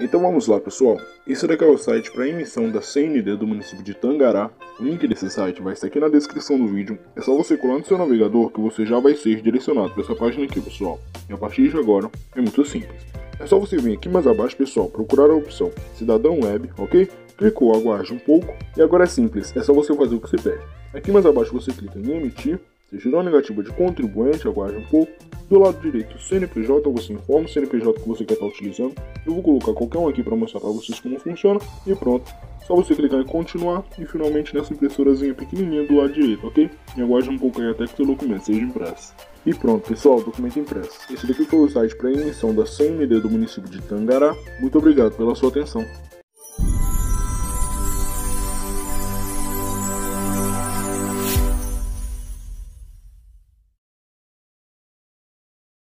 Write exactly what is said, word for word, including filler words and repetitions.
Então vamos lá, pessoal. Esse daqui é o site para emissão da C N D do município de Tangará. O link desse site vai estar aqui na descrição do vídeo. É só você colar no seu navegador que você já vai ser direcionado para essa página aqui, pessoal. E a partir de agora é muito simples. É só você vir aqui mais abaixo, pessoal, procurar a opção Cidadão Web, ok? Clicou, aguarde um pouco e agora é simples, é só você fazer o que você pede. Aqui mais abaixo você clica em emitir, você gerou a negativa de contribuinte, aguarde um pouco. Do lado direito, C N P J, você informa o C N P J que você quer estar utilizando. Eu vou colocar qualquer um aqui para mostrar para vocês como funciona e pronto. Só você clicar em continuar e finalmente nessa impressorazinha pequenininha do lado direito, ok? E aguarde um pouco aí até que seu documento seja impresso. E pronto, pessoal, documento impresso. Esse daqui foi o site para emissão da C N D do município de Tangará. Muito obrigado pela sua atenção.